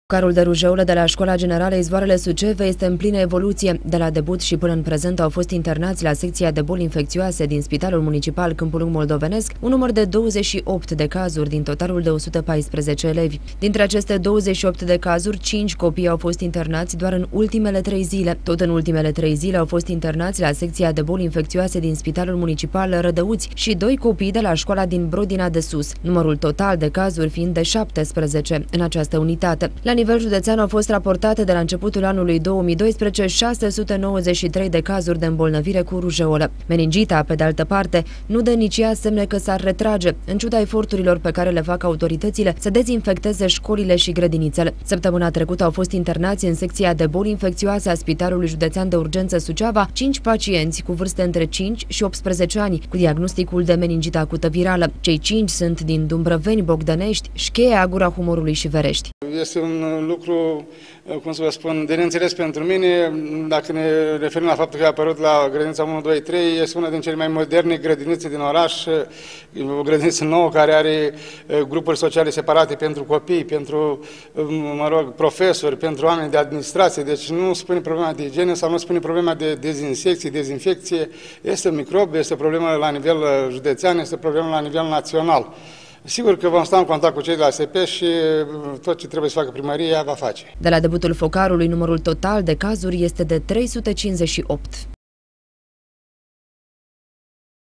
Carul de rujeolă de la Școala Generală Izvoarele Suceava este în plină evoluție. De la debut și până în prezent au fost internați la secția de boli infecțioase din Spitalul Municipal Câmpul Lung Moldovenesc un număr de 28 de cazuri din totalul de 114 elevi. Dintre aceste 28 de cazuri, 5 copii au fost internați doar în ultimele 3 zile. Tot în ultimele 3 zile au fost internați la secția de boli infecțioase din Spitalul Municipal Rădăuți și 2 copii de la școala din Brodina de Sus, numărul total de cazuri fiind de 17 în această unitate. La nivel județean au fost raportate de la începutul anului 2012 693 de cazuri de îmbolnăvire cu rujeolă. Meningita, pe de altă parte, nu dă nici ea semne că s-ar retrage, în ciuda eforturilor pe care le fac autoritățile să dezinfecteze școlile și grădinițele. Săptămâna trecută au fost internați în secția de boli infecțioase a Spitalului Județean de Urgență Suceava 5 pacienți cu vârste între 5 și 18 ani, cu diagnosticul de meningita acută virală. Cei 5 sunt din Dumbrăveni, Bogdănești, Șcheia, Gura Humorului și Verești. Este un lucru, cum să vă spun, de neînțeles pentru mine. Dacă ne referim la faptul că a apărut la grădinița 1, 2, 3, este una din cele mai moderne grădinițe din oraș, o grădiniță nouă care are grupuri sociale separate pentru copii, pentru, profesori, pentru oameni de administrație. Deci nu spune problema de igienă sau nu spune problema de dezinfecție. Este un microb, este o problemă la nivel județean, este o problemă la nivel național. Sigur că vom sta în contact cu cei de la SP și tot ce trebuie să facă primăria va face. De la debutul focarului, numărul total de cazuri este de 358.